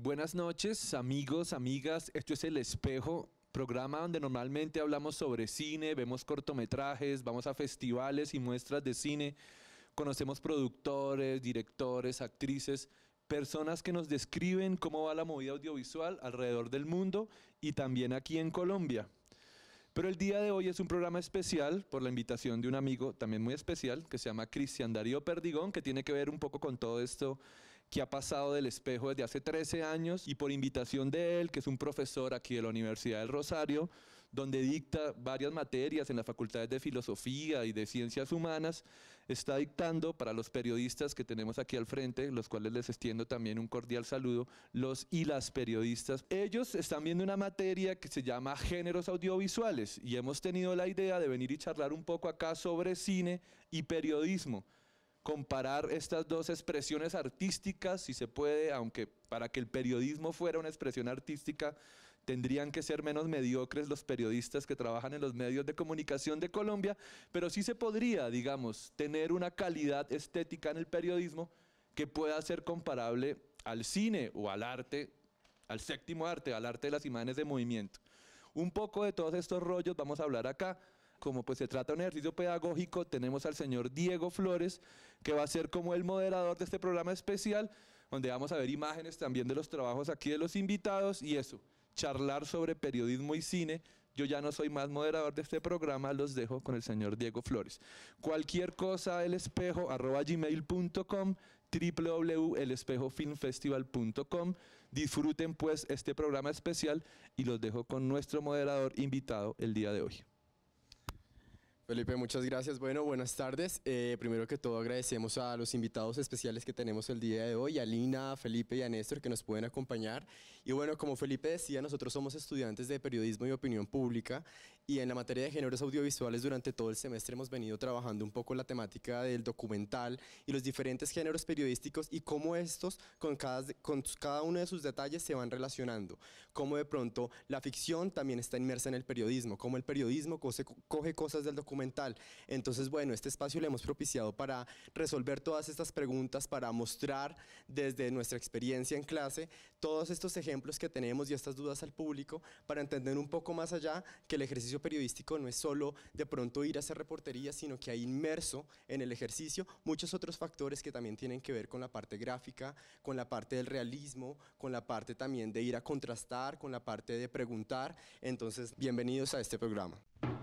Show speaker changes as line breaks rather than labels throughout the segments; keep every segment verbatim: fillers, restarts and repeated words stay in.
Buenas noches, amigos, amigas. Esto es El Espejo, programa donde normalmente hablamos sobre cine, vemos cortometrajes, vamos a festivales y muestras de cine, conocemos productores, directores, actrices, personas que nos describen cómo va la movida audiovisual alrededor del mundo y también aquí en Colombia. Pero el día de hoy es un programa especial por la invitación de un amigo también muy especial que se llama Cristian Darío Perdigón, que tiene que ver un poco con todo esto que ha pasado del Espejo desde hace trece años, y por invitación de él, que es un profesor aquí de la Universidad del Rosario, donde dicta varias materias en las facultades de Filosofía y de Ciencias Humanas, está dictando para los periodistas que tenemos aquí al frente, los cuales les extiendo también un cordial saludo, los y las periodistas. Ellos están viendo una materia que se llama Géneros Audiovisuales y hemos tenido la idea de venir y charlar un poco acá sobre cine y periodismo, comparar estas dos expresiones artísticas, si se puede, aunque para que el periodismo fuera una expresión artística tendrían que ser menos mediocres los periodistas que trabajan en los medios de comunicación de Colombia, pero sí se podría, digamos, tener una calidad estética en el periodismo que pueda ser comparable al cine o al arte, al séptimo arte, al arte de las imágenes de movimiento. Un poco de todos estos rollos vamos a hablar acá. Como pues se trata de un ejercicio pedagógico, tenemos al señor Diego Flores, que va a ser como el moderador de este programa especial, donde vamos a ver imágenes también de los trabajos aquí de los invitados y eso, charlar sobre periodismo y cine. Yo ya no soy más moderador de este programa, los dejo con el señor Diego Flores. Cualquier cosa, el espejo, arroba gmail punto com, w w w punto el espejo film festival punto com. Disfruten pues este programa especial y los dejo con nuestro moderador invitado el día de hoy.
Felipe, muchas gracias. Bueno, buenas tardes. Eh, primero que todo agradecemos a los invitados especiales que tenemos el día de hoy, a Lina, a Felipe y a Néstor, que nos pueden acompañar. Y bueno, como Felipe decía, nosotros somos estudiantes de Periodismo y Opinión Pública y en la materia de géneros audiovisuales durante todo el semestre hemos venido trabajando un poco la temática del documental y los diferentes géneros periodísticos y cómo estos, con cada, con cada uno de sus detalles, se van relacionando. Cómo de pronto la ficción también está inmersa en el periodismo, cómo el periodismo coge, coge cosas del documental. Entonces, bueno, este espacio le hemos propiciado para resolver todas estas preguntas, para mostrar desde nuestra experiencia en clase todos estos ejemplos que tenemos y estas dudas al público, para entender un poco más allá que el ejercicio periodístico no es solo de pronto ir a hacer reportería, sino que hay inmerso en el ejercicio muchos otros factores que también tienen que ver con la parte gráfica, con la parte del realismo, con la parte también de ir a contrastar, con la parte de preguntar. Entonces, bienvenidos a este programa.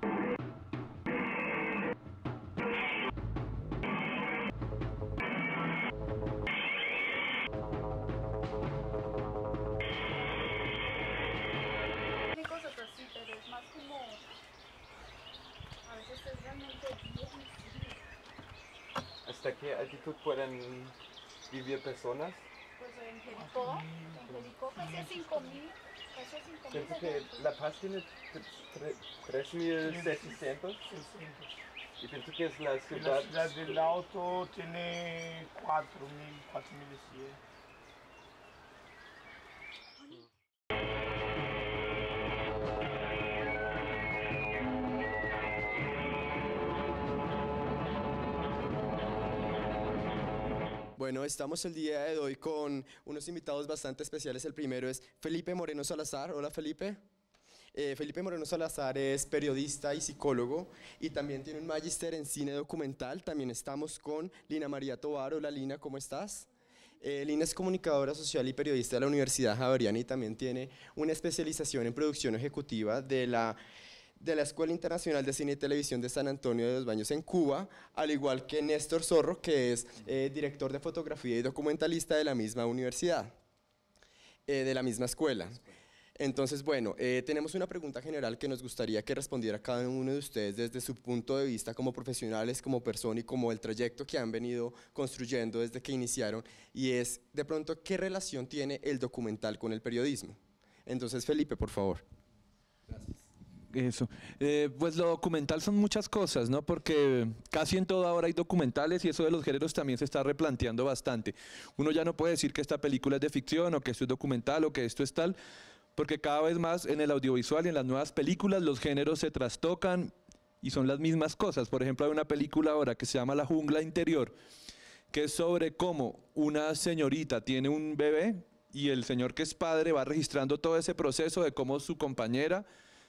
¿Hasta qué altitud pueden vivir personas?
Pues en Jericó, en Jericó casi a cinco mil, casi a cinco mil.
Pienso que La Paz tiene tres mil seiscientos y pienso que es la
La
ciudad...
ciudad del Alto tiene cuatro mil, cuatro mil cien.
Bueno, estamos el día de hoy con unos invitados bastante especiales. El primero es Felipe Moreno Salazar. Hola, Felipe. Eh, Felipe Moreno Salazar es periodista y psicólogo y también tiene un magíster en cine documental. También estamos con Lina María Tovar. Hola, Lina, ¿cómo estás? Eh, Lina es comunicadora social y periodista de la Universidad Javeriana y también tiene una especialización en producción ejecutiva de la de la Escuela Internacional de Cine y Televisión de San Antonio de los Baños en Cuba, al igual que Néstor Zorro, que es eh, director de fotografía y documentalista de la misma universidad, eh, de la misma escuela. Entonces, bueno, eh, tenemos una pregunta general que nos gustaría que respondiera cada uno de ustedes desde su punto de vista como profesionales, como persona y como el trayecto que han venido construyendo desde que iniciaron, y es, de pronto, ¿qué relación tiene el documental con el periodismo? Entonces, Felipe, por favor.
Gracias. Eso. Eh, pues lo documental son muchas cosas, ¿no? Porque casi en todo ahora hay documentales y eso de los géneros también se está replanteando bastante. Uno ya no puede decir que esta película es de ficción o que esto es documental o que esto es tal, porque cada vez más en el audiovisual y en las nuevas películas los géneros se trastocan y son las mismas cosas. Por ejemplo, hay una película ahora que se llama La Jungla Interior, que es sobre cómo una señorita tiene un bebé y el señor que es padre va registrando todo ese proceso de cómo su compañera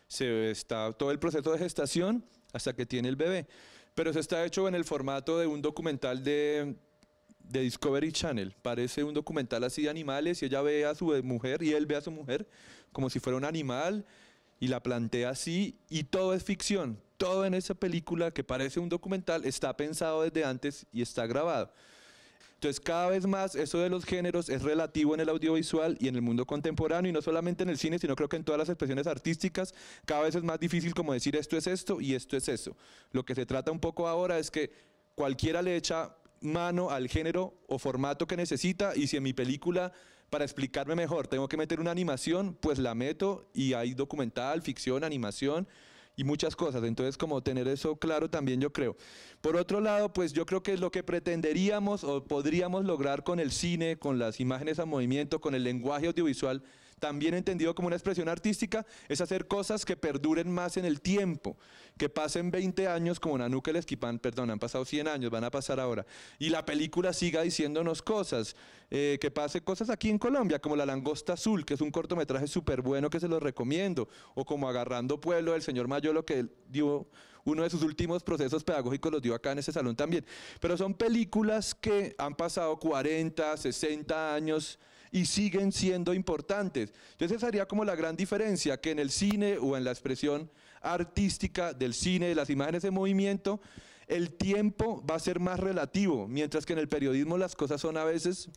se está, todo el proceso de gestación hasta que tiene el bebé. Pero eso está hecho en el formato de un documental de, de Discovery Channel. Parece un documental así de animales y ella ve a su mujer y él ve a su mujer como si fuera un animal y la plantea así y todo es ficción. Todo en esa película que parece un documental está pensado desde antes y está grabado. Entonces, cada vez más eso de los géneros es relativo en el audiovisual y en el mundo contemporáneo, y no solamente en el cine, sino creo que en todas las expresiones artísticas, cada vez es más difícil como decir esto es esto y esto es eso. Lo que se trata un poco ahora es que cualquiera le echa mano al género o formato que necesita, y si en mi película, para explicarme mejor, tengo que meter una animación, pues la meto, y hay documental, ficción, animación, y muchas cosas. Entonces, como tener eso claro también, yo creo. Por otro lado, pues yo creo que lo que pretenderíamos o podríamos lograr con el cine, con las imágenes a movimiento, con el lenguaje audiovisual, también entendido como una expresión artística, es hacer cosas que perduren más en el tiempo, que pasen veinte años como Nanook el Esquipán, perdón, han pasado cien años, van a pasar ahora, y la película siga diciéndonos cosas, eh, que pase cosas aquí en Colombia, como La Langosta Azul, que es un cortometraje súper bueno que se los recomiendo, o como Agarrando Pueblo del señor Mayolo, que él dio uno de sus últimos procesos pedagógicos, los dio acá en ese salón también. Pero son películas que han pasado cuarenta, sesenta años y siguen siendo importantes. Entonces esa sería como la gran diferencia, que en el cine o en la expresión artística del cine, de las imágenes en movimiento, el tiempo va a ser más relativo, mientras que en el periodismo las cosas son a veces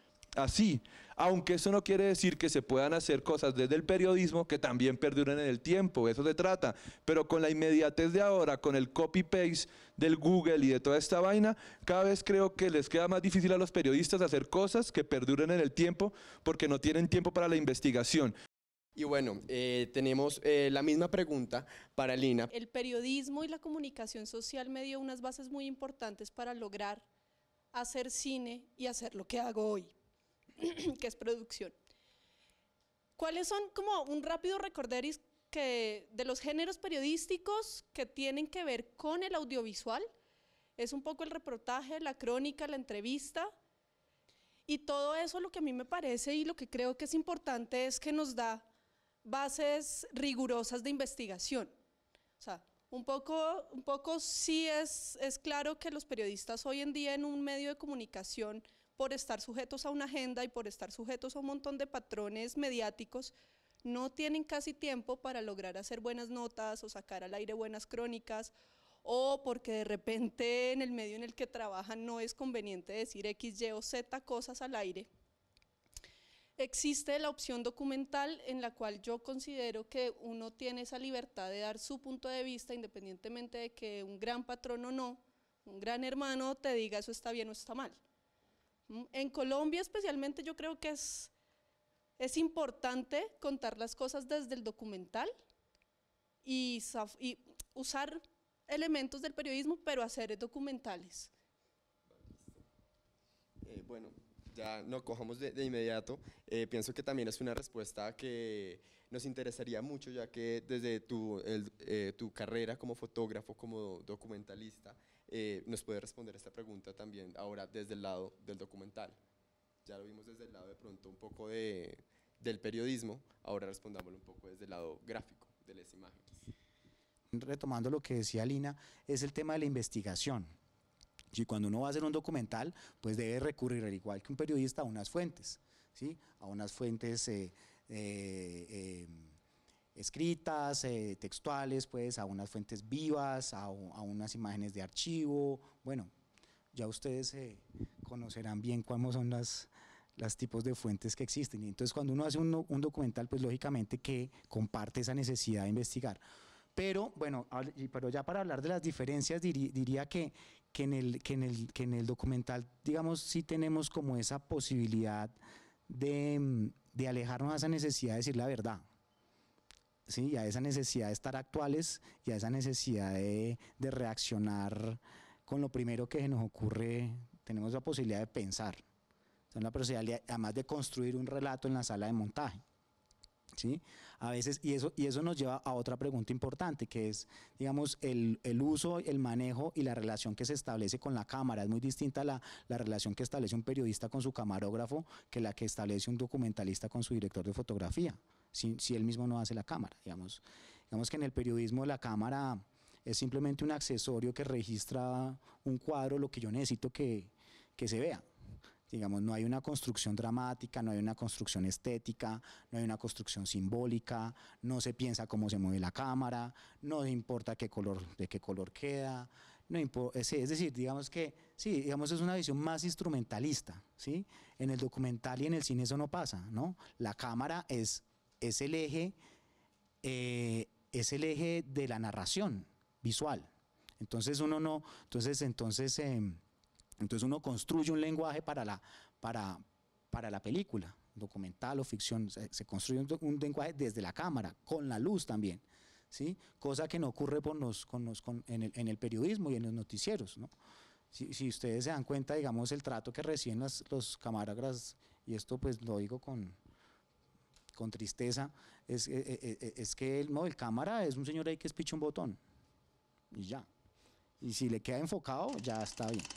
así, aunque eso no quiere decir que se puedan hacer cosas desde el periodismo que también perduren en el tiempo, eso se trata, pero con la inmediatez de ahora, con el copy-paste del Google y de toda esta vaina, cada vez creo que les queda más difícil a los periodistas hacer cosas que perduren en el tiempo porque no tienen tiempo para la investigación.
Y bueno, eh, tenemos eh, la misma pregunta para Lina.
El periodismo y la comunicación social me dio unas bases muy importantes para lograr hacer cine y hacer lo que hago hoy, que es producción. ¿Cuáles son como un rápido recorderis que de los géneros periodísticos que tienen que ver con el audiovisual? Es un poco el reportaje, la crónica, la entrevista, y todo eso. Lo que a mí me parece y lo que creo que es importante es que nos da bases rigurosas de investigación. O sea, un poco, un poco sí es, es claro que los periodistas hoy en día en un medio de comunicación, por estar sujetos a una agenda y por estar sujetos a un montón de patrones mediáticos, no tienen casi tiempo para lograr hacer buenas notas o sacar al aire buenas crónicas, o porque de repente en el medio en el que trabajan no es conveniente decir X, Y o Z cosas al aire. Existe la opción documental, en la cual yo considero que uno tiene esa libertad de dar su punto de vista, independientemente de que un gran patrón o no, un gran hermano te diga eso está bien o está mal. En Colombia especialmente yo creo que es, es importante contar las cosas desde el documental y, y usar elementos del periodismo, pero hacer documentales.
Eh, bueno, ya no cojamos de, de inmediato. Eh, pienso que también es una respuesta que nos interesaría mucho, ya que desde tu, el, eh, tu carrera como fotógrafo, como documentalista, eh, nos puede responder esta pregunta también ahora desde el lado del documental. Ya lo vimos desde el lado de pronto un poco de, del periodismo, ahora respondámoslo un poco desde el lado gráfico, de las imágenes.
Retomando lo que decía Lina, es el tema de la investigación. Y cuando uno va a hacer un documental, pues debe recurrir, al igual que un periodista, a unas fuentes, ¿sí? A unas fuentes eh, eh, eh, escritas, eh, textuales, pues, a unas fuentes vivas, a, a unas imágenes de archivo. Bueno, ya ustedes eh, conocerán bien cuáles son las, los tipos de fuentes que existen. Y entonces, cuando uno hace un, un documental, pues lógicamente que comparte esa necesidad de investigar. Pero, bueno, pero ya para hablar de las diferencias, diría, diría que, que, en el, que, en el, que en el documental, digamos, sí tenemos como esa posibilidad de, de alejarnos a esa necesidad de decir la verdad, ¿sí? Y a esa necesidad de estar actuales y a esa necesidad de, de reaccionar con lo primero que se nos ocurre. Tenemos la posibilidad de pensar, tenemos la posibilidad además de construir un relato en la sala de montaje. ¿sí? A veces, y eso, y eso nos lleva a otra pregunta importante, que es, digamos, el, el uso, el manejo y la relación que se establece con la cámara. Es muy distinta la, la relación que establece un periodista con su camarógrafo que la que establece un documentalista con su director de fotografía, si, si él mismo no hace la cámara. Digamos, digamos que en el periodismo la cámara es simplemente un accesorio que registra un cuadro, lo que yo necesito que, que se vea. Digamos, no hay una construcción dramática, no hay una construcción estética, no hay una construcción simbólica, no se piensa cómo se mueve la cámara, no importa qué color, de qué color queda, no importa, es, es decir, digamos que, sí, digamos es una visión más instrumentalista, ¿sí? En el documental y en el cine eso no pasa, ¿no? La cámara es, es el eje, eh, es el eje de la narración visual. Entonces uno no, entonces, entonces, eh, entonces uno construye un lenguaje para la, para, para la película, documental o ficción, se, se construye un, un lenguaje desde la cámara, con la luz también, ¿sí? Cosa que no ocurre por los, con los, con, en, el, en el periodismo y en los noticieros, ¿no? Si, si ustedes se dan cuenta, digamos, el trato que reciben las, los camarógrafos, y esto pues lo digo con, con tristeza, es, es, es, es que el, no, el cámara es un señor ahí que espicha un botón, y ya. Y si le queda enfocado, ya está bien.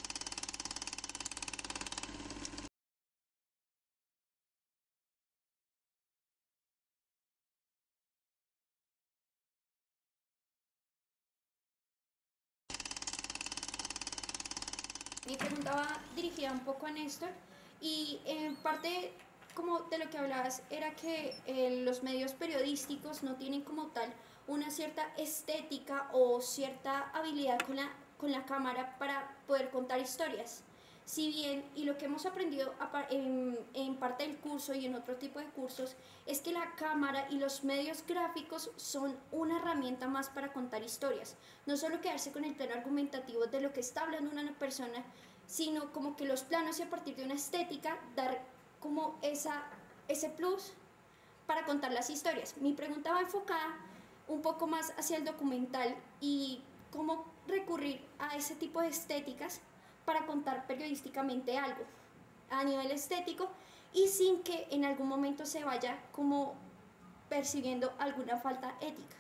Mi pregunta va dirigida un poco a Néstor y en parte como de lo que hablabas era que eh, los medios periodísticos no tienen como tal una cierta estética o cierta habilidad con la, con la cámara para poder contar historias. Si bien, y lo que hemos aprendido en, en parte del curso y en otro tipo de cursos, es que la cámara y los medios gráficos son una herramienta más para contar historias. No solo quedarse con el plano argumentativo de lo que está hablando una persona, sino como que los planos y a partir de una estética dar como esa, ese plus para contar las historias. Mi pregunta va enfocada un poco más hacia el documental y cómo recurrir a ese tipo de estéticas para contar periodísticamente algo a nivel estético y sin que en algún momento se vaya como percibiendo alguna falta ética.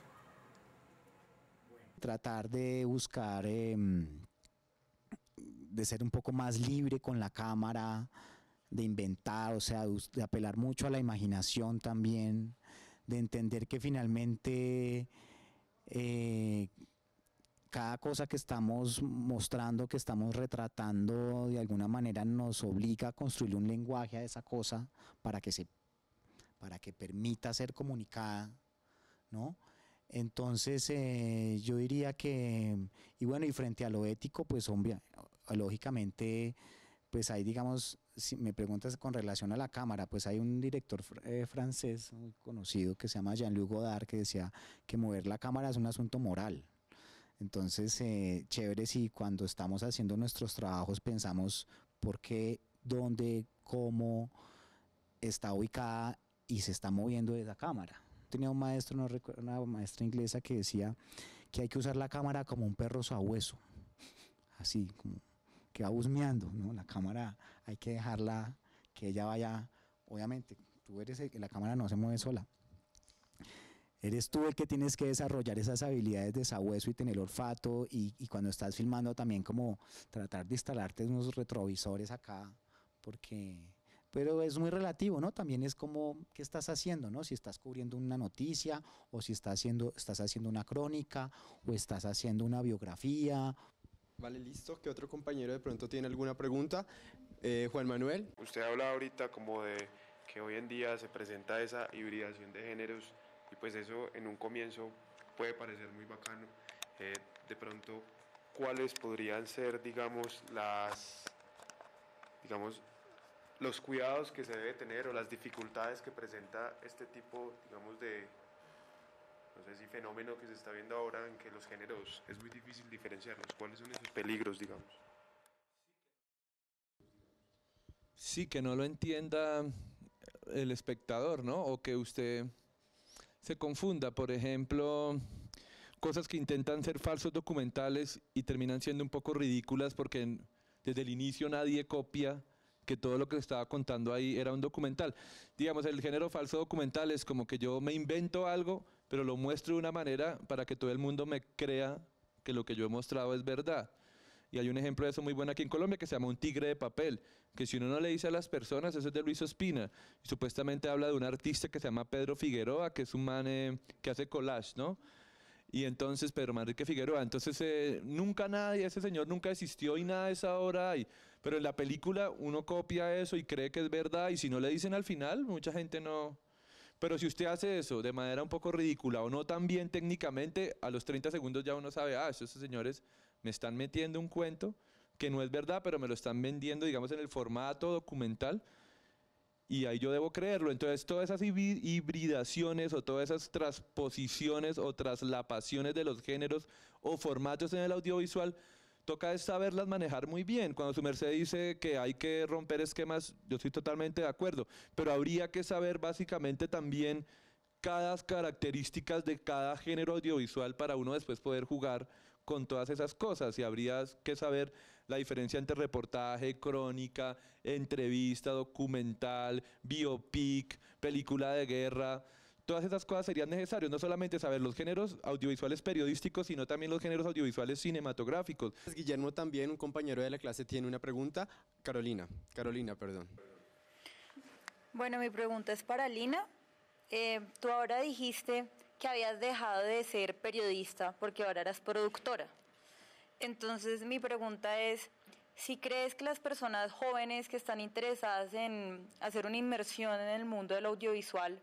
Tratar de buscar, eh, de ser un poco más libre con la cámara, de inventar, o sea, de apelar mucho a la imaginación también, de entender que finalmente eh, cada cosa que estamos mostrando, que estamos retratando, de alguna manera nos obliga a construir un lenguaje a esa cosa para que, se, para que permita ser comunicada, ¿no? Entonces, eh, yo diría que, y bueno, y frente a lo ético, pues, hombre, lógicamente, pues hay, digamos, si me preguntas con relación a la cámara, pues hay un director eh, francés muy conocido que se llama Jean-Luc Godard, que decía que mover la cámara es un asunto moral. Entonces, eh, chévere si cuando estamos haciendo nuestros trabajos pensamos por qué, dónde, cómo está ubicada y se está moviendo esa cámara. Tenía un maestro, no recuerdo, una maestra inglesa que decía que hay que usar la cámara como un perro sabueso, así como que va husmeando, ¿no? La cámara hay que dejarla que ella vaya, obviamente, tú eres el, la cámara no se mueve sola. Eres tú el que tienes que desarrollar esas habilidades de sabueso y tener olfato y, y cuando estás filmando también como tratar de instalarte unos retrovisores acá, porque, pero es muy relativo, ¿no? También es como, ¿qué estás haciendo, no? Si estás cubriendo una noticia o si estás haciendo, estás haciendo una crónica o estás haciendo una biografía.
Vale, listo. ¿Qué otro compañero de pronto tiene alguna pregunta? Eh, Juan Manuel.
Usted habla ahorita como de que hoy en día se presenta esa hibridación de géneros y pues eso en un comienzo puede parecer muy bacano. Eh, de pronto, ¿cuáles podrían ser, digamos, las, digamos, los cuidados que se debe tener o las dificultades que presenta este tipo, digamos, de, no sé si fenómeno que se está viendo ahora en que los géneros es muy difícil diferenciarlos? ¿Cuáles son esos peligros, digamos?
Sí, que no lo entienda el espectador, ¿no? O que usted se confunda, por ejemplo, cosas que intentan ser falsos documentales y terminan siendo un poco ridículas porque en, desde el inicio nadie copia que todo lo que estaba contando ahí era un documental. Digamos, el género falso documental es como que yo me invento algo, pero lo muestro de una manera para que todo el mundo me crea que lo que yo he mostrado es verdad. Y hay un ejemplo de eso muy bueno aquí en Colombia que se llama Un tigre de papel, que si uno no le dice a las personas, eso es de Luis Ospina, y supuestamente habla de un artista que se llama Pedro Figueroa, que es un man eh, que hace collage, ¿no? Y entonces, Pedro Manrique Figueroa, entonces eh, nunca nadie, ese señor nunca existió y nada de esa obra hay. Pero en la película uno copia eso y cree que es verdad, y si no le dicen al final, mucha gente no. Pero si usted hace eso de manera un poco ridícula o no tan bien técnicamente, a los treinta segundos ya uno sabe, ah, esos señores me están metiendo un cuento que no es verdad, pero me lo están vendiendo, digamos, en el formato documental, y ahí yo debo creerlo. Entonces, todas esas hibridaciones o todas esas transposiciones o traslapaciones de los géneros o formatos en el audiovisual, toca es saberlas manejar muy bien. Cuando su merced dice que hay que romper esquemas, yo estoy totalmente de acuerdo, pero habría que saber básicamente también cada características de cada género audiovisual para uno después poder jugar con todas esas cosas, y habría que saber la diferencia entre reportaje, crónica, entrevista, documental, biopic, película de guerra. Todas esas cosas serían necesarias, no solamente saber los géneros audiovisuales periodísticos, sino también los géneros audiovisuales cinematográficos.
Guillermo también, un compañero de la clase, tiene una pregunta. Carolina, Carolina, perdón.
Bueno, mi pregunta es para Lina. Eh, tú ahora dijiste que habías dejado de ser periodista porque ahora eras productora. Entonces mi pregunta es, si crees que las personas jóvenes que están interesadas en hacer una inmersión en el mundo del audiovisual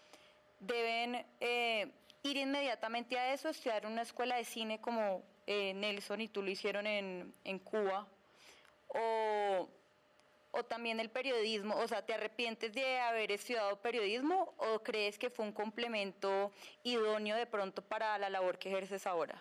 deben eh, ir inmediatamente a eso, estudiar en una escuela de cine como eh, Nelson y tú lo hicieron en, en Cuba, o... o también el periodismo, o sea, ¿te arrepientes de haber estudiado periodismo o crees que fue un complemento idóneo de pronto para la labor que ejerces ahora?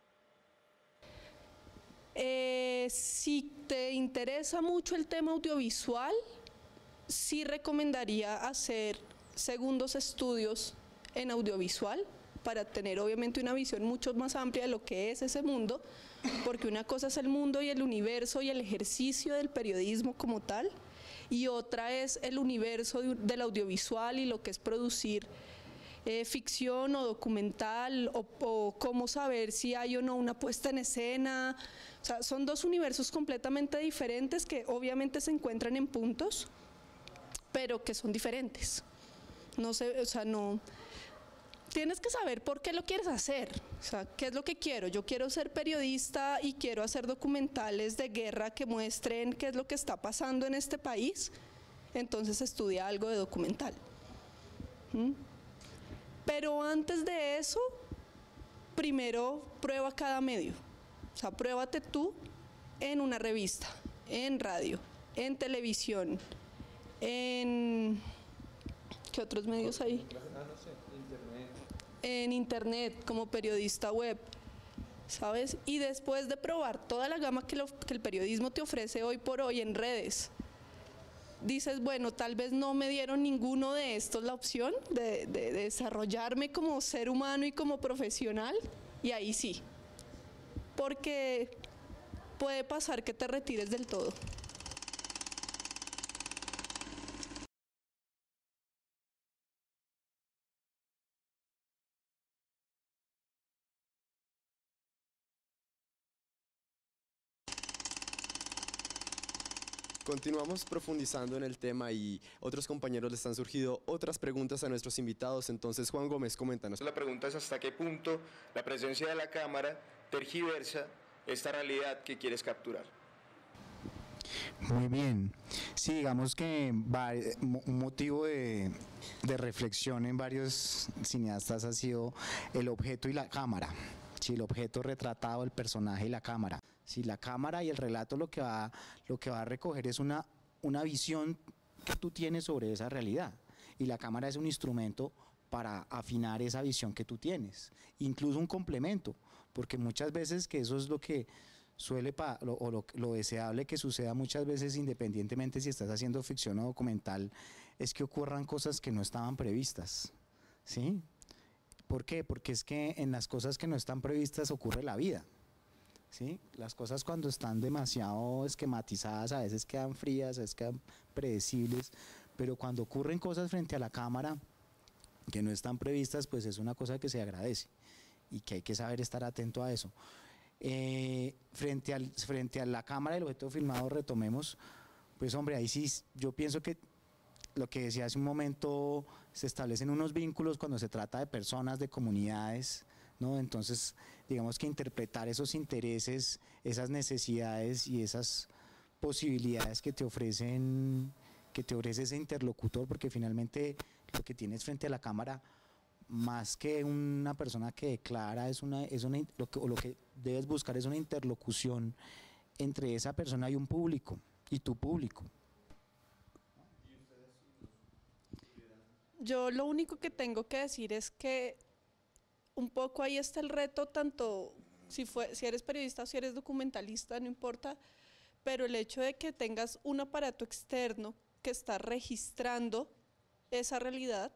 Eh, si te interesa mucho el tema audiovisual, sí recomendaría hacer segundos estudios en audiovisual para tener obviamente una visión mucho más amplia de lo que es ese mundo, porque una cosa es el mundo y el universo y el ejercicio del periodismo como tal, y otra es el universo del audiovisual y lo que es producir eh, ficción o documental, o, o cómo saber si hay o no una puesta en escena. O sea, son dos universos completamente diferentes que obviamente se encuentran en puntos, pero que son diferentes. No sé, o sea, no... Tienes que saber por qué lo quieres hacer, o sea, qué es lo que quiero. Yo quiero ser periodista y quiero hacer documentales de guerra que muestren qué es lo que está pasando en este país, entonces estudia algo de documental. ¿Mm? Pero antes de eso, primero prueba cada medio, o sea, pruébate tú en una revista, en radio, en televisión, en... ¿qué otros medios hay? En internet, como periodista web, ¿sabes? Y después de probar toda la gama que, lo, que el periodismo te ofrece hoy por hoy en redes, dices, bueno, tal vez no me dieron ninguno de estos la opción de, de, de desarrollarme como ser humano y como profesional, y ahí sí, porque puede pasar que te retires del todo.
Continuamos profundizando en el tema y otros compañeros les han surgido otras preguntas a nuestros invitados. Entonces, Juan Gómez, coméntanos.
La pregunta es hasta qué punto la presencia de la cámara tergiversa esta realidad que quieres capturar.
Muy bien. Sí, digamos que va, un motivo de, de reflexión en varios cineastas ha sido el objeto y la cámara. Sí, el objeto retratado, el personaje y la cámara. Sí, la cámara y el relato lo que va, lo que va a recoger es una, una visión que tú tienes sobre esa realidad. Y la cámara es un instrumento para afinar esa visión que tú tienes. Incluso un complemento, porque muchas veces que eso es lo que suele, pa, lo, o lo, lo deseable que suceda muchas veces, independientemente si estás haciendo ficción o documental, es que ocurran cosas que no estaban previstas, ¿sí? ¿Por qué? Porque es que en las cosas que no están previstas ocurre la vida. ¿sí? Las cosas cuando están demasiado esquematizadas a veces quedan frías, a veces quedan predecibles, pero cuando ocurren cosas frente a la cámara que no están previstas, pues es una cosa que se agradece y que hay que saber estar atento a eso. Eh, frente, al, frente a la cámara del objeto filmado, retomemos, pues hombre, ahí sí yo pienso que lo que decía hace un momento, se establecen unos vínculos cuando se trata de personas, de comunidades, ¿no? Entonces, digamos que interpretar esos intereses, esas necesidades y esas posibilidades que te ofrecen, que te ofrece ese interlocutor, porque finalmente lo que tienes frente a la cámara, más que una persona que declara, es una, es una, lo que, o lo que debes buscar es una interlocución entre esa persona y un público, y tu público.
Yo lo único que tengo que decir es que un poco ahí está el reto, tanto si, fue, si eres periodista o si eres documentalista, no importa, pero el hecho de que tengas un aparato externo que está registrando esa realidad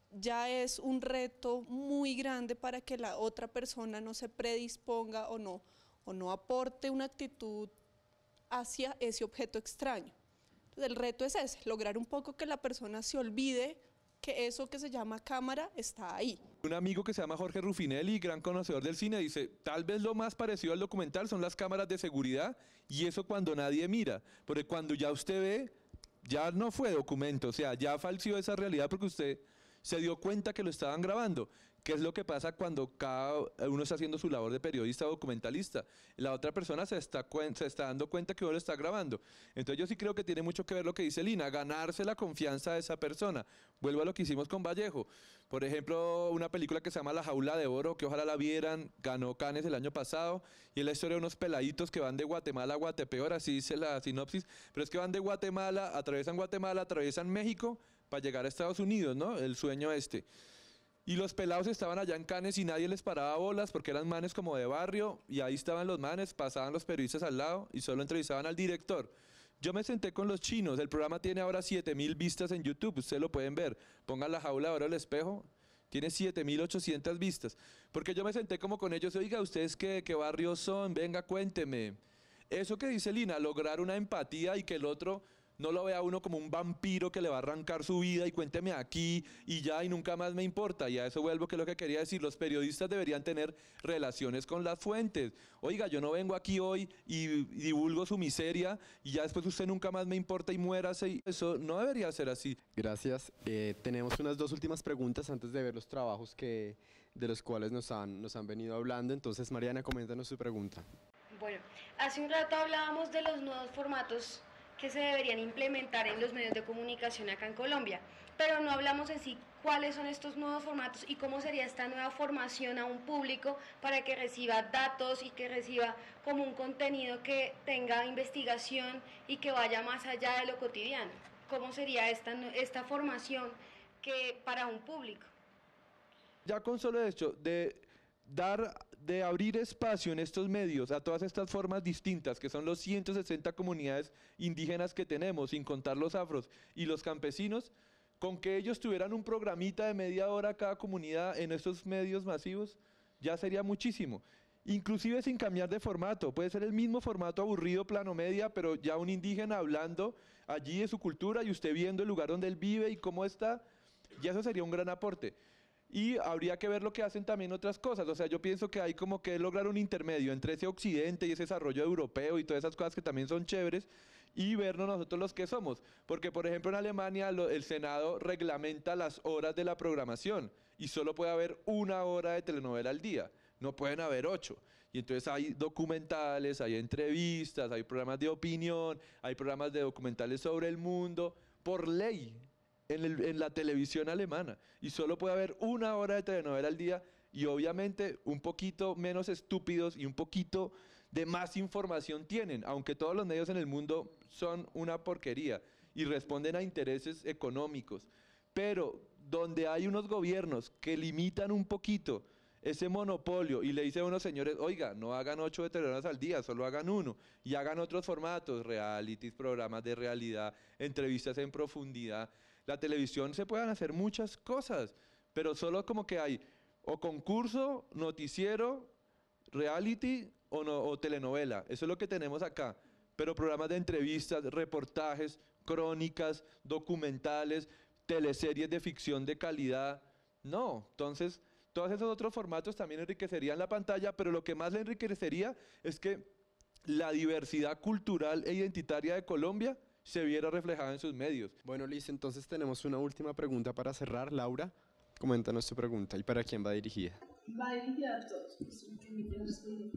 ya es un reto muy grande para que la otra persona no se predisponga o no, o no aporte una actitud hacia ese objeto extraño. Entonces, el reto es ese, lograr un poco que la persona se olvide que eso que se llama cámara está ahí.
Un amigo que se llama Jorge Rufinelli, gran conocedor del cine, dice, tal vez lo más parecido al documental son las cámaras de seguridad, y eso cuando nadie mira, porque cuando ya usted ve, ya no fue documento, o sea, ya falseó esa realidad porque usted se dio cuenta que lo estaban grabando. ¿Qué es lo que pasa cuando cada uno está haciendo su labor de periodista o documentalista? La otra persona se está, se está dando cuenta que uno lo está grabando. Entonces yo sí creo que tiene mucho que ver lo que dice Lina, ganarse la confianza de esa persona. Vuelvo a lo que hicimos con Vallejo. Por ejemplo, una película que se llama La Jaula de Oro, que ojalá la vieran, ganó Cannes el año pasado, y es la historia de unos peladitos que van de Guatemala a Guatepeor, así dice la sinopsis, pero es que van de Guatemala, atraviesan Guatemala, atraviesan México para llegar a Estados Unidos, ¿no? El sueño este. Y los pelados estaban allá en Cannes y nadie les paraba bolas porque eran manes como de barrio, y ahí estaban los manes, pasaban los periodistas al lado y solo entrevistaban al director. Yo me senté con los chinos, el programa tiene ahora siete mil vistas en YouTube, ustedes lo pueden ver, pongan La Jaula de Oro al espejo, tiene siete mil ochocientas vistas, porque yo me senté como con ellos, oiga, ¿ustedes qué, qué barrios son? Venga, cuénteme. Eso que dice Lina, lograr una empatía y que el otro no lo vea uno como un vampiro que le va a arrancar su vida y cuénteme aquí y ya y nunca más me importa. Y a eso vuelvo, que es lo que quería decir, los periodistas deberían tener relaciones con las fuentes. Oiga, yo no vengo aquí hoy y divulgo su miseria y ya después usted nunca más me importa y muérase. Eso no debería ser así.
Gracias. Eh, tenemos unas dos últimas preguntas antes de ver los trabajos que, de los cuales nos han, nos han venido hablando. Entonces, Mariana, coméntanos su pregunta.
Bueno, hace un rato hablábamos de los nuevos formatos que se deberían implementar en los medios de comunicación acá en Colombia, pero no hablamos en sí cuáles son estos nuevos formatos y cómo sería esta nueva formación a un público para que reciba datos y que reciba como un contenido que tenga investigación y que vaya más allá de lo cotidiano. ¿Cómo sería esta, esta formación que para un público?
Ya con solo hecho de dar, de abrir espacio en estos medios a todas estas formas distintas, que son los ciento sesenta comunidades indígenas que tenemos, sin contar los afros y los campesinos, con que ellos tuvieran un programita de media hora cada comunidad en estos medios masivos, ya sería muchísimo. Inclusive sin cambiar de formato, puede ser el mismo formato aburrido, plano media, pero ya un indígena hablando allí de su cultura y usted viendo el lugar donde él vive y cómo está, ya eso sería un gran aporte. Y habría que ver lo que hacen también otras cosas, o sea, yo pienso que hay como que lograr un intermedio entre ese occidente y ese desarrollo europeo y todas esas cosas que también son chéveres, y vernos nosotros los que somos, porque por ejemplo en Alemania lo, el Senado reglamenta las horas de la programación y solo puede haber una hora de telenovela al día, no pueden haber ocho, y entonces hay documentales, hay entrevistas, hay programas de opinión, hay programas de documentales sobre el mundo, por ley. En, el, en la televisión alemana, y solo puede haber una hora de telenovela al día, y obviamente un poquito menos estúpidos y un poquito de más información tienen, aunque todos los medios en el mundo son una porquería y responden a intereses económicos, pero donde hay unos gobiernos que limitan un poquito ese monopolio y le dicen a unos señores, oiga, no hagan ocho de telenovelas al día, solo hagan uno, y hagan otros formatos, realities, programas de realidad, entrevistas en profundidad. La televisión se pueden hacer muchas cosas, pero solo como que hay o concurso, noticiero, reality o, no, o telenovela, eso es lo que tenemos acá. Pero programas de entrevistas, reportajes, crónicas, documentales, teleseries de ficción de calidad, no. Entonces, todos esos otros formatos también enriquecerían la pantalla, pero lo que más le enriquecería es que la diversidad cultural e identitaria de Colombia se viera reflejada en sus medios.
Bueno, Liz, entonces tenemos una última pregunta para cerrar. Laura, coméntanos tu pregunta y para quién va dirigida.
Va dirigida a todos, pues, que me quiero responder.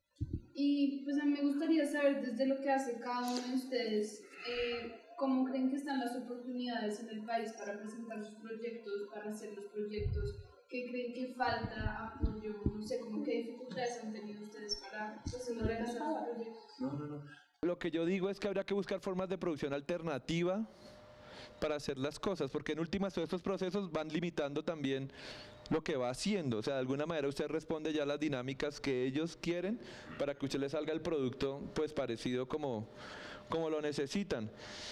Y pues a mí me gustaría saber desde lo que hace cada uno de ustedes, eh, cómo creen que están las oportunidades en el país para presentar sus proyectos, para hacer los proyectos, qué creen que falta, apoyo, no sé, como qué dificultades han tenido ustedes para pues, realizar sus proyectos.
No, no, no. Lo que yo digo es que habría que buscar formas de producción alternativa para hacer las cosas, porque en últimas todos estos procesos van limitando también lo que va haciendo. O sea, de alguna manera usted responde ya a las dinámicas que ellos quieren para que usted le salga el producto pues parecido como, como lo necesitan.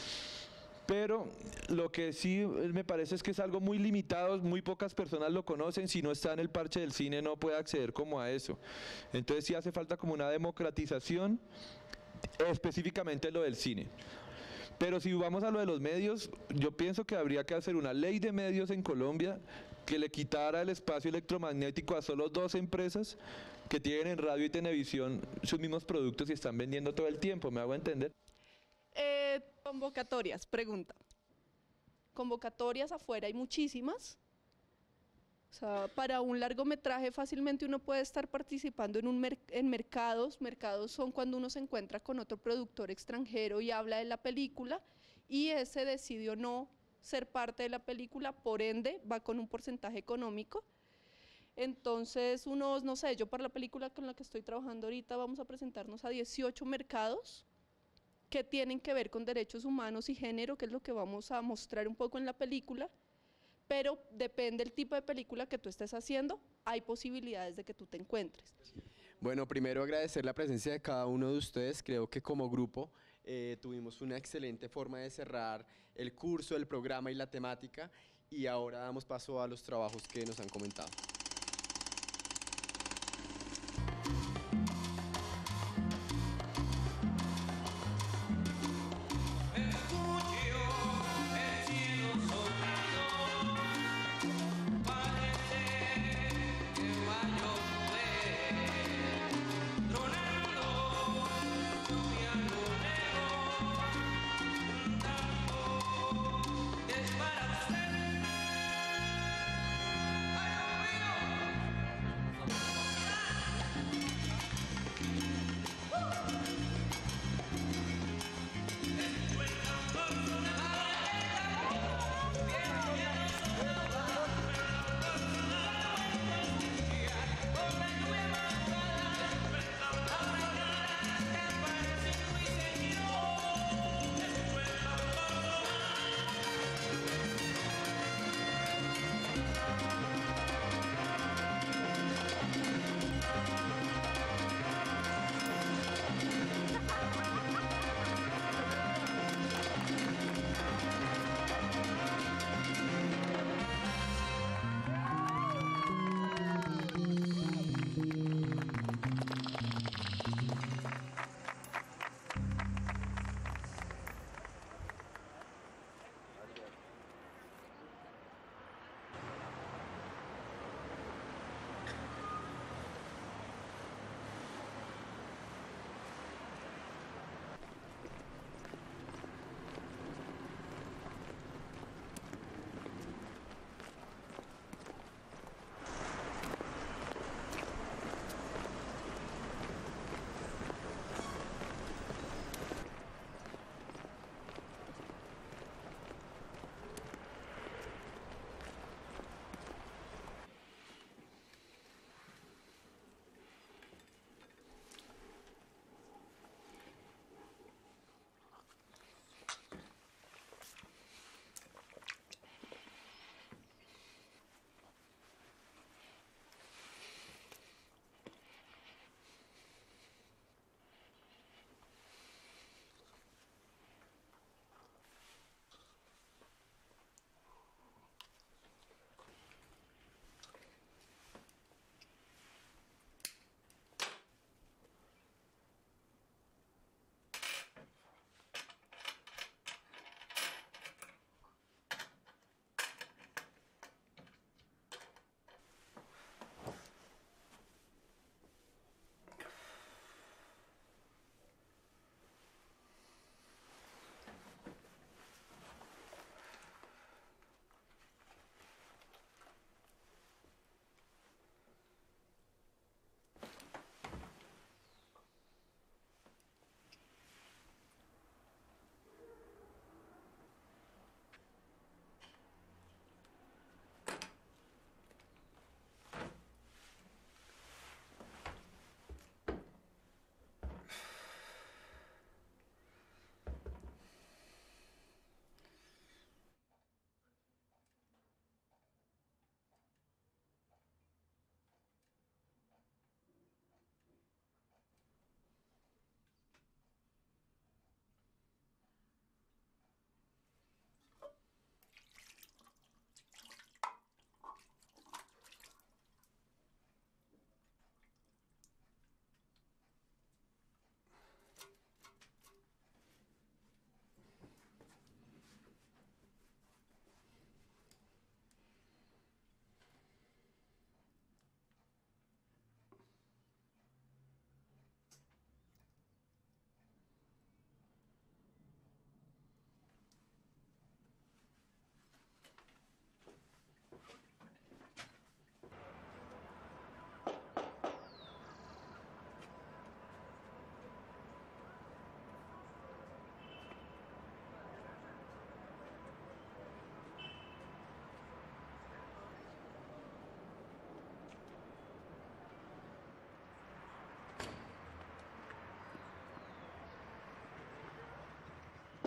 Pero lo que sí me parece es que es algo muy limitado, muy pocas personas lo conocen, si no está en el parche del cine no puede acceder como a eso. Entonces sí hace falta como una democratización, específicamente lo del cine. Pero si vamos a lo de los medios, yo pienso que habría que hacer una ley de medios en Colombia que le quitara el espacio electromagnético a solo dos empresas que tienen en radio y televisión sus mismos productos y están vendiendo todo el tiempo, ¿me hago entender?
Eh, convocatorias, pregunta. Convocatorias afuera hay muchísimas. O sea, para un largometraje fácilmente uno puede estar participando en, un mer en mercados. Mercados son cuando uno se encuentra con otro productor extranjero y habla de la película y ese decidió no ser parte de la película, por ende va con un porcentaje económico. Entonces uno, no sé, yo para la película con la que estoy trabajando ahorita vamos a presentarnos a dieciocho mercados que tienen que ver con derechos humanos y género, que es lo que vamos a mostrar un poco en la película. Pero depende del tipo de película que tú estés haciendo, hay posibilidades de que tú te encuentres.
Bueno, primero agradecer la presencia de cada uno de ustedes. Creo que como grupo eh, tuvimos una excelente forma de cerrar el curso, el programa y la temática. Y ahora damos paso a los trabajos que nos han comentado.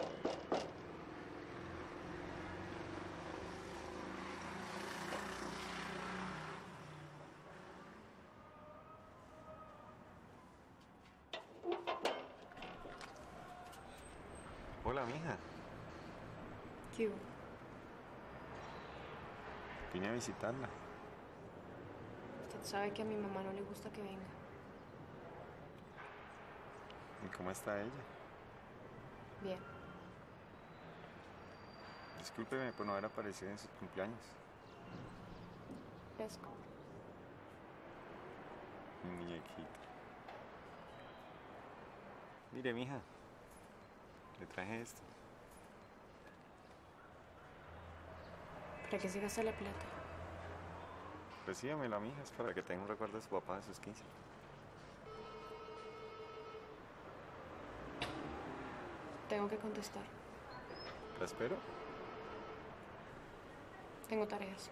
Hola, mija.
¿Qué hubo?
Vine a visitarla.
Usted sabe que a mi mamá no le gusta que venga.
¿Y cómo está ella?
Bien.
Discúlpeme por no haber aparecido en sus cumpleaños.
Fresco.
Mi muñequita. Mire, mija. Le traje esto.
¿Para qué se gasta la plata?
Recíbamela, mija, es para que tenga un recuerdo de su papá de sus quince.
Tengo que contestar.
¿La espero?
Tengo tareas.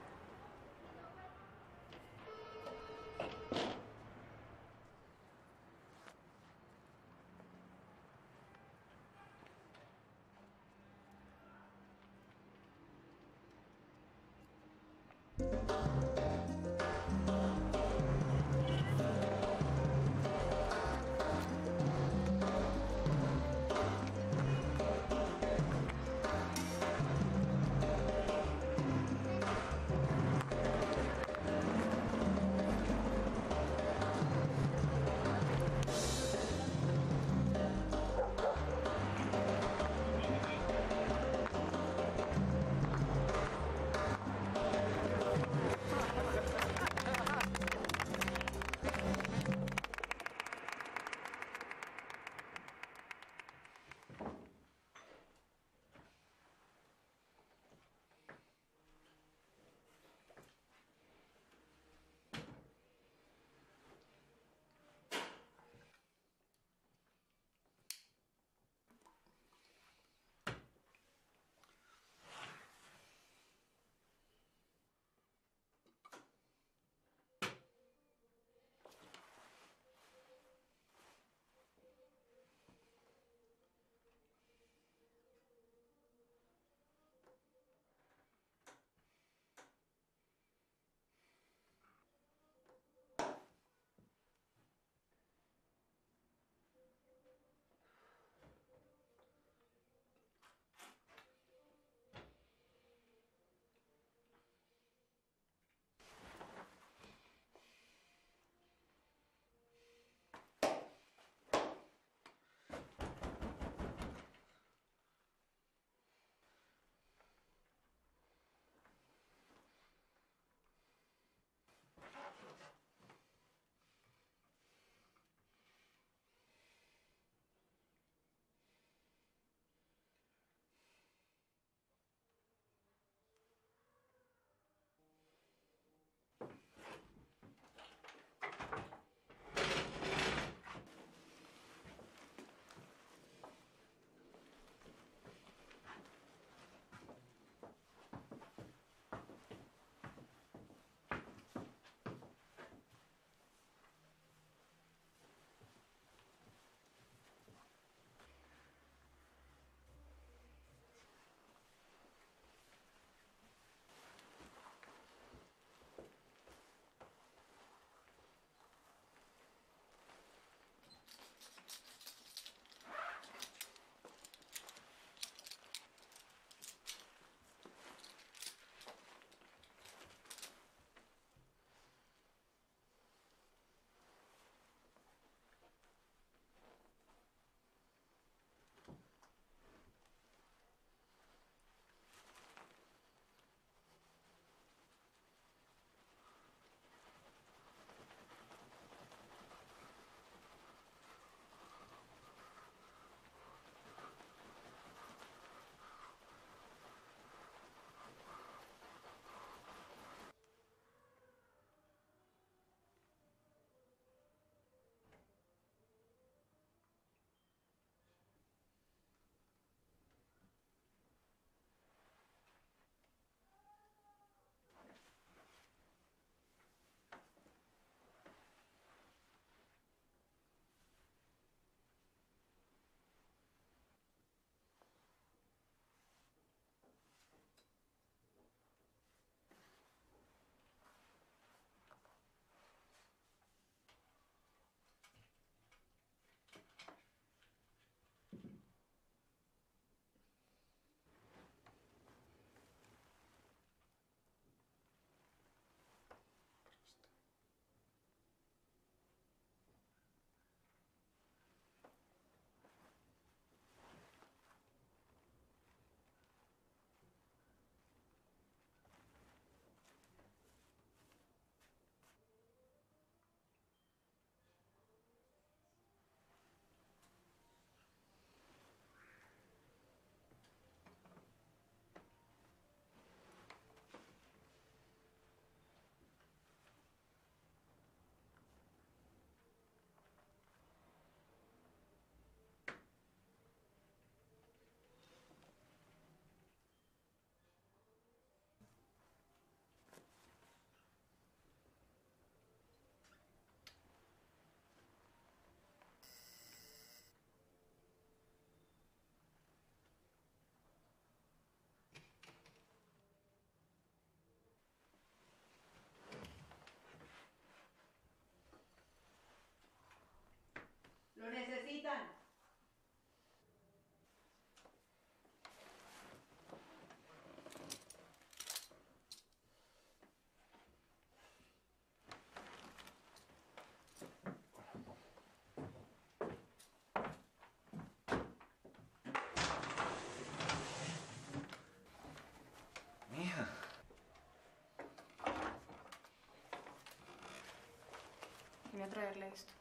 vine a traerle esto.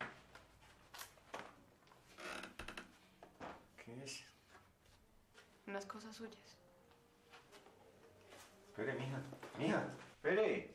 ¿Qué es?
Unas cosas suyas.
Espere, mija. Mija, espere.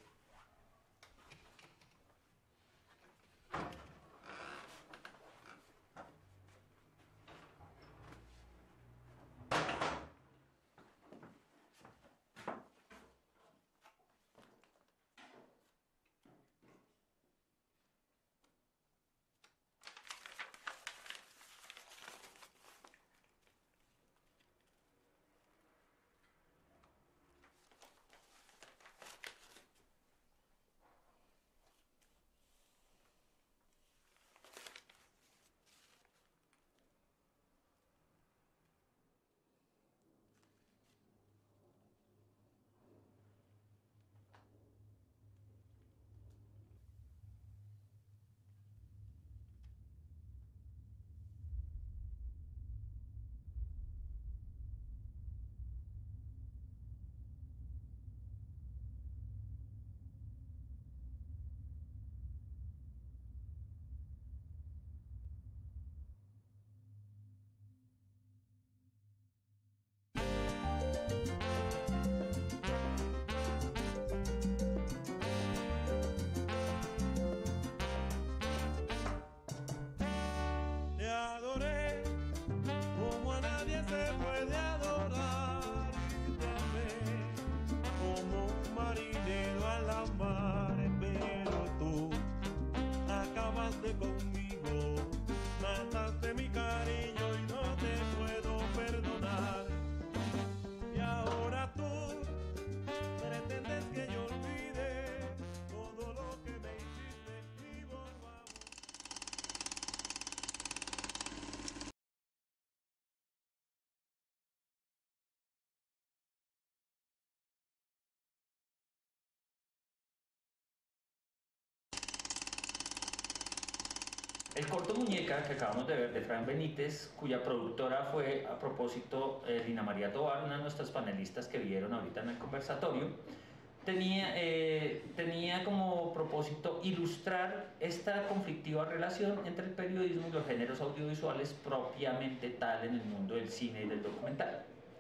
El corto Muñeca que acabamos de ver de Fran Benítez, cuya productora fue a propósito eh, Lina María Tovar, una de nuestras panelistas que vieron ahorita en el conversatorio, tenía, eh, tenía como propósito ilustrar esta conflictiva relación entre el periodismo y los géneros audiovisuales propiamente tal en el mundo del cine y del documental.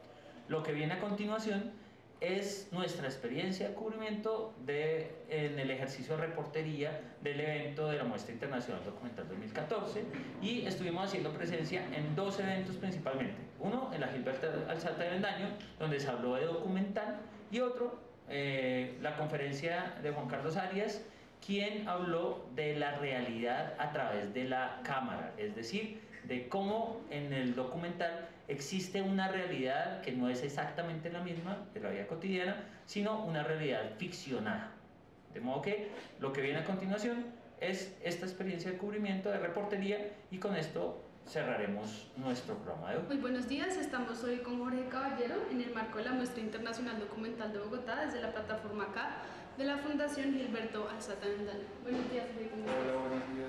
Lo que viene a continuación es nuestra experiencia de cubrimiento de, en el ejercicio de reportería del evento de la Muestra Internacional Documental dos mil catorce, y estuvimos haciendo presencia en dos eventos principalmente. Uno en la Gilberto Alzate de Avendaño, donde se habló de documental, y otro, eh, la conferencia de Juan Carlos Arias, quien habló de la realidad a través de la cámara, es decir, de cómo en el documental existe una realidad que no es exactamente la misma de la vida cotidiana, sino una realidad ficcionada. De modo que lo que viene a continuación es esta experiencia de cubrimiento, de reportería, y con esto cerraremos nuestro programa de hoy.
Muy buenos días, estamos hoy con Jorge Caballero en el marco de la Muestra Internacional Documental de Bogotá desde la plataforma C A de la Fundación Gilberto Alzate Avendaño. Buenos días, Jorge.
Hola, buenos días.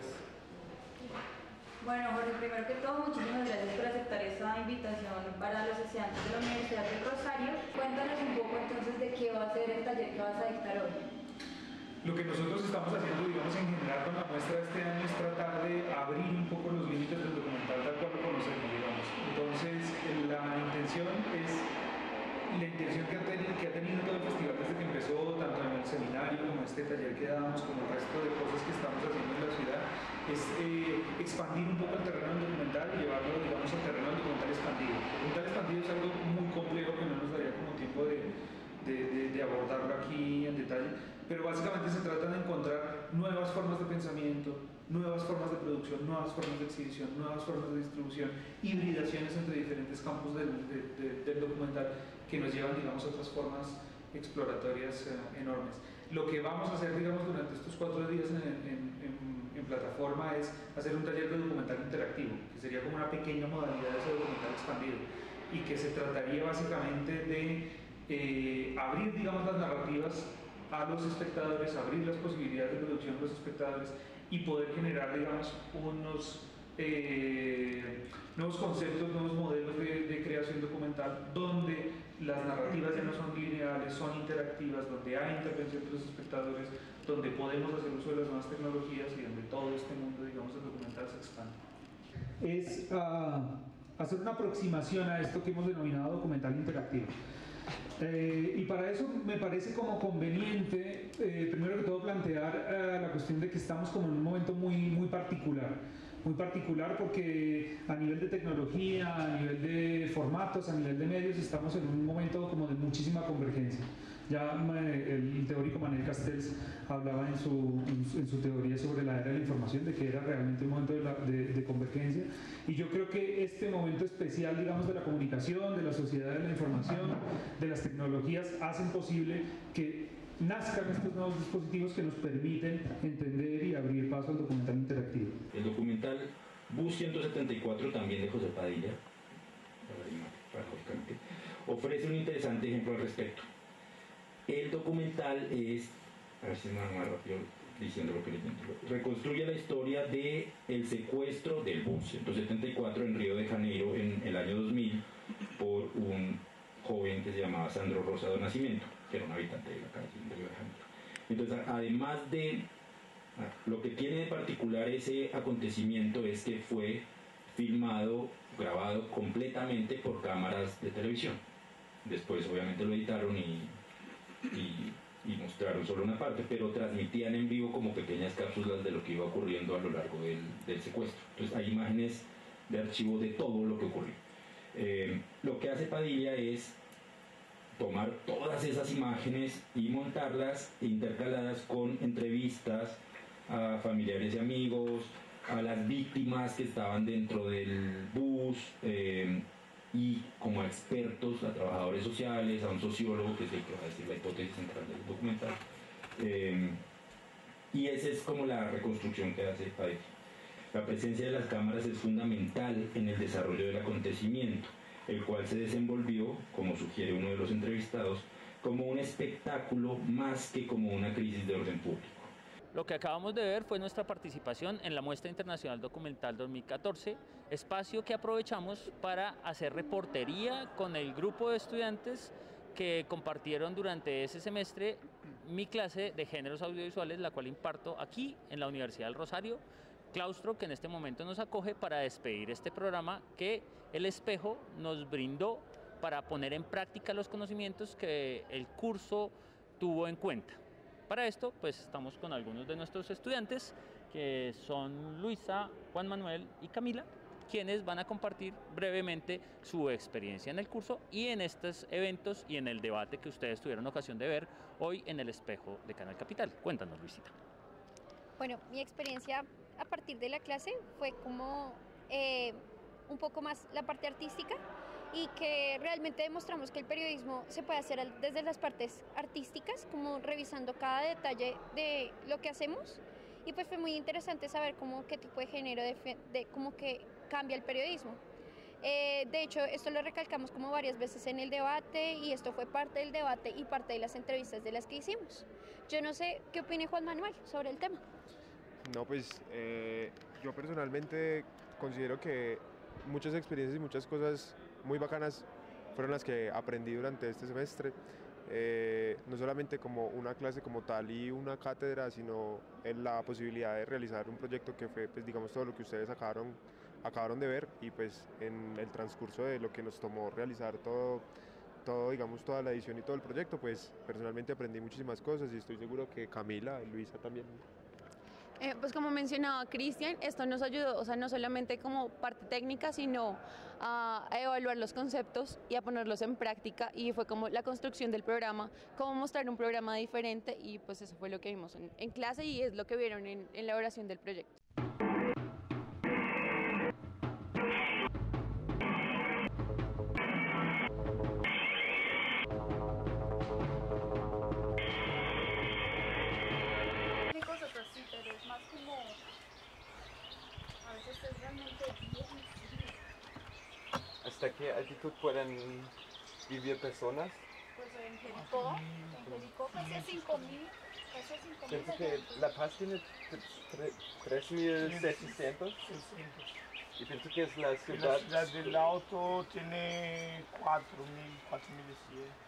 Bueno, Jorge, primero que todo, muchísimas gracias por aceptar esta invitación para los estudiantes de la Universidad del Rosario. Cuéntanos un poco entonces de qué va a ser el taller que vas a dictar hoy.
Lo que nosotros estamos haciendo, digamos, en general con la muestra de este año es tratar de abrir un poco los límites del documental tal cual lo conocemos, digamos. Entonces, la intención es, la intención que ha tenido, que ha tenido todo el festival desde que empezó, tanto en el seminario como este taller que damos, como el resto de cosas que estamos haciendo en la ciudad, es eh, expandir un poco el terreno del documental y llevarlo, digamos, al terreno del documental expandido. El documental expandido es algo muy complejo que no nos daría como tiempo de, de, de, de abordarlo aquí en detalle, pero básicamente se trata de encontrar nuevas formas de pensamiento, nuevas formas de producción, nuevas formas de exhibición, nuevas formas de distribución, hibridaciones entre diferentes campos del, de, de, del documental que nos llevan, digamos, a otras formas exploratorias eh, enormes. Lo que vamos a hacer, digamos, durante estos cuatro días en, en, en, en plataforma es hacer un taller de documental interactivo, que sería como una pequeña modalidad de ese documental expandido, y que se trataría básicamente de eh, abrir, digamos, las narrativas a los espectadores, abrir las posibilidades de producción a los espectadores y poder generar, digamos, unos eh, nuevos conceptos, nuevos modelos de, de creación documental, donde las narrativas ya no son lineales, documentales son interactivas, donde hay intervención de los espectadores, donde podemos hacer uso de las nuevas tecnologías y donde todo este mundo, digamos, del documental se expande. Es uh, hacer una aproximación a esto que hemos denominado documental interactivo. Eh, y para eso me parece como conveniente, eh, primero que todo, plantear eh, la cuestión de que estamos como en un momento muy, muy particular. Muy particular porque a nivel de tecnología, a nivel de formatos, a nivel de medios, estamos en un momento como de muchísima convergencia. Ya el teórico Manuel Castells hablaba en su, en su teoría sobre la era de la información de que era realmente un momento de, la, de, de convergencia, y yo creo que este momento especial, digamos, de la comunicación, de la sociedad de la información, de las tecnologías, hacen posible que nazcan estos nuevos dispositivos que nos permiten entender y abrir paso al documental interactivo.
El documental Bus ciento setenta y cuatro, también de José Padilla, ofrece un interesante ejemplo al respecto. El documental es, a ver si me va más rápido diciendo lo que le entiendo, reconstruye la historia del csecuestro del Bus ciento setenta y cuatro en Río de Janeiro en el año dos mil por un joven que se llamaba Sandro Rosado Nascimento, que era un habitante de la calle de Río de Janeiro. Entonces, además de lo que tiene de particular ese acontecimiento es que fue filmado, grabado completamente por cámaras de televisión. Después obviamente lo editaron y, y, y mostraron solo una parte, pero transmitían en vivo como pequeñas cápsulas de lo que iba ocurriendo a lo largo del, del secuestro. Entonces hay imágenes de archivo de todo lo que ocurrió. Eh, lo que hace Padilla es tomar todas esas imágenes y montarlas intercaladas con entrevistas a familiares y amigos, a las víctimas que estaban dentro del bus, eh, y como a expertos, a trabajadores sociales, a un sociólogo, que es el que va a decir la hipótesis central del documental. Eh, y esa es como la reconstrucción que hace Padilla. La presencia de las cámaras es fundamental en el desarrollo del acontecimiento, el cual se desenvolvió, como sugiere uno de los entrevistados, como un espectáculo más que como una crisis de orden público.
Lo que acabamos de ver fue nuestra participación en la Muestra Internacional Documental dos mil catorce, espacio que aprovechamos para hacer reportería con el grupo de estudiantes que compartieron durante ese semestre mi clase de géneros audiovisuales, la cual imparto aquí en la Universidad del Rosario, claustro que en este momento nos acoge para despedir este programa que El Espejo nos brindó para poner en práctica los conocimientos que el curso tuvo en cuenta. Para esto, pues estamos con algunos de nuestros estudiantes, que son Luisa, Juan Manuel y Camila, quienes van a compartir brevemente su experiencia en el curso y en estos eventos y en el debate que ustedes tuvieron ocasión de ver hoy en El Espejo de Canal Capital. Cuéntanos, Luisita.
Bueno, mi experiencia a partir de la clase fue como eh, un poco más la parte artística, y que realmente demostramos que el periodismo se puede hacer desde las partes artísticas, como revisando cada detalle de lo que hacemos, y pues fue muy interesante saber cómo qué tipo de género de, de cómo que cambia el periodismo. Eh, de hecho, esto lo recalcamos como varias veces en el debate, y esto fue parte del debate y parte de las entrevistas de las que hicimos. Yo no sé qué opine Juan Manuel sobre el tema.
No, pues eh, yo personalmente considero que muchas experiencias y muchas cosas muy bacanas fueron las que aprendí durante este semestre, eh, no solamente como una clase como tal y una cátedra, sino en la posibilidad de realizar un proyecto que fue, pues digamos, todo lo que ustedes acabaron, acabaron de ver, y pues en el transcurso de lo que nos tomó realizar todo, todo, digamos, toda la edición y todo el proyecto, pues personalmente aprendí muchísimas cosas, y estoy seguro que Camila y Luisa también.
Eh, pues como mencionaba Cristian, esto nos ayudó, o sea, no solamente como parte técnica, sino a evaluar los conceptos y a ponerlos en práctica, y fue como la construcción del programa, cómo mostrar un programa diferente, y pues eso fue lo que vimos en, en clase, y es lo que vieron en, en la elaboración del proyecto.
¿Hasta qué altitud pueden vivir personas?
Pues en Jericó, en Jericó casi a cinco mil.
Pienso que La Paz tiene tres mil seiscientos. Y pienso que es la ciudad...
La ciudad del auto tiene cuatro mil, cuatro mil cien.